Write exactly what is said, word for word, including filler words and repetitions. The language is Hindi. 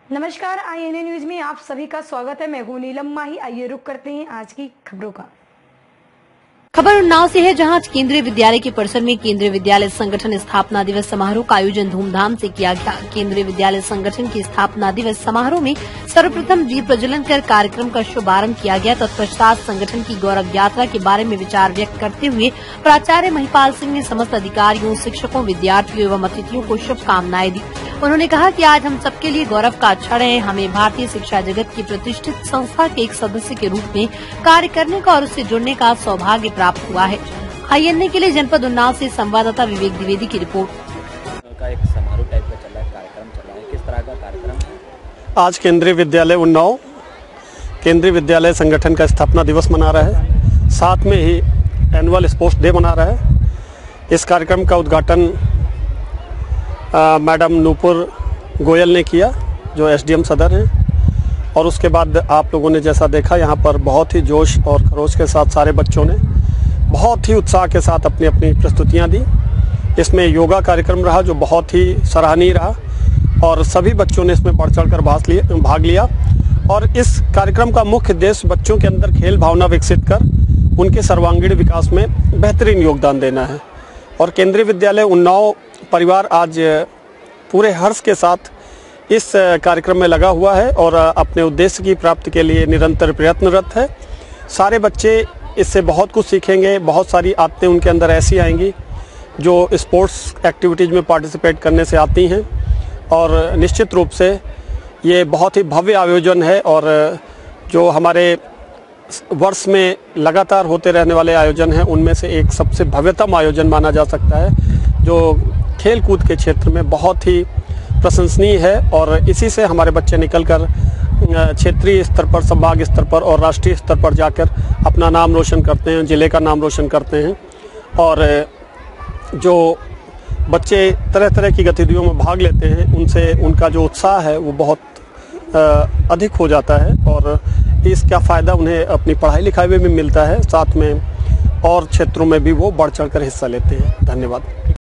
नमस्कार, आई एन ए न्यूज में आप सभी का स्वागत है। मैं हूं नीलम माही। आइए रुक करते हैं आज की खबरों का। खबर उन्नाव से है, जहां आज केंद्रीय विद्यालय के परिसर में केंद्रीय विद्यालय संगठन स्थापना दिवस समारोह का आयोजन धूमधाम से किया गया। केंद्रीय विद्यालय संगठन की स्थापना दिवस समारोह में सर्वप्रथम दीप प्रज्वलन कर कार्यक्रम का शुभारंभ किया गया। तत्पश्चात संगठन की गौरव यात्रा के बारे में विचार व्यक्त करते हुए प्राचार्य महिपाल सिंह ने समस्त अधिकारियों, शिक्षकों, विद्यार्थियों एवं अतिथियों को शुभकामनाएं दी। उन्होंने कहा कि आज हम सबके लिए गौरव का क्षण है। हमें भारतीय शिक्षा जगत की प्रतिष्ठित संस्था के एक सदस्य के रूप में कार्य करने का और उससे जुड़ने का सौभाग्य प्राप्त हुआ है। आई एन ए के लिए जनपद उन्नाव से संवाददाता विवेक द्विवेदी की रिपोर्ट। का एक समारोह टाइप का चल रहा है, कार्यक्रम चल रहा है, किस तरह का कार्यक्रम है? आज केंद्रीय विद्यालय उन्नाव केंद्रीय विद्यालय संगठन का स्थापना दिवस मना रहा है, साथ में ही एनुअल स्पोर्ट्स डे मना रहा है। इस कार्यक्रम का उद्घाटन मैडम नूपुर गोयल ने किया, जो एस डी एम सदर हैं, और उसके बाद आप लोगों ने जैसा देखा, यहाँ पर बहुत ही जोश और खरोश के साथ सारे बच्चों ने बहुत ही उत्साह के साथ अपनी अपनी प्रस्तुतियाँ दी। इसमें योगा कार्यक्रम रहा जो बहुत ही सराहनीय रहा और सभी बच्चों ने इसमें बढ़ चढ़ कर भाग लिया। और इस कार्यक्रम का मुख्य उद्देश्य बच्चों के अंदर खेल भावना विकसित कर उनके सर्वांगीण विकास में बेहतरीन योगदान देना है। और केंद्रीय विद्यालय उन्नाव परिवार आज पूरे हर्ष के साथ इस कार्यक्रम में लगा हुआ है और अपने उद्देश्य की प्राप्ति के लिए निरंतर प्रयत्नरत है। सारे बच्चे इससे बहुत कुछ सीखेंगे, बहुत सारी आदतें उनके अंदर ऐसी आएंगी जो स्पोर्ट्स एक्टिविटीज़ में पार्टिसिपेट करने से आती हैं। और निश्चित रूप से ये बहुत ही भव्य आयोजन है और जो हमारे वर्ष में लगातार होते रहने वाले आयोजन हैं उनमें से एक सबसे भव्यतम आयोजन माना जा सकता है, जो खेल कूद के क्षेत्र में बहुत ही प्रशंसनीय है। और इसी से हमारे बच्चे निकलकर क्षेत्रीय स्तर पर, संभाग स्तर पर और राष्ट्रीय स्तर पर जाकर अपना नाम रोशन करते हैं, जिले का नाम रोशन करते हैं। और जो बच्चे तरह तरह की गतिविधियों में भाग लेते हैं, उनसे उनका जो उत्साह है वो बहुत अधिक हो जाता है और इसका फ़ायदा उन्हें अपनी पढ़ाई लिखाई में भी मिलता है, साथ में और क्षेत्रों में भी वो बढ़ चढ़ कर हिस्सा लेते हैं। धन्यवाद।